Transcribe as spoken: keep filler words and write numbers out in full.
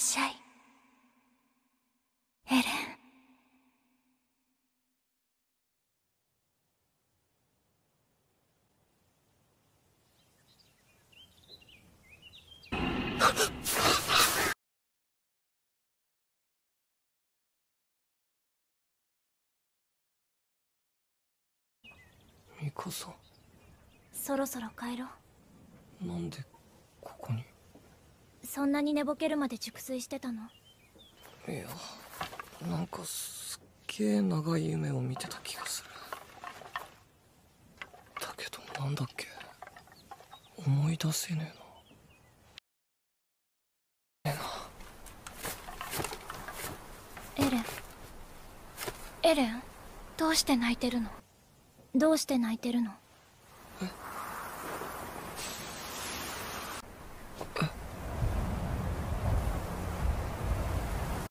しゃい、エレン。 ミカサ。 そろそろ帰ろう。なんでここに？ そんなに寝ぼけるまで熟睡してたの？ いや、なんかすっげえ長い夢を見てた気がする。だけどなんだっけ、思い出せねえな。えな。 エレン。エレン、どうして泣いてるの？どうして泣いてるの？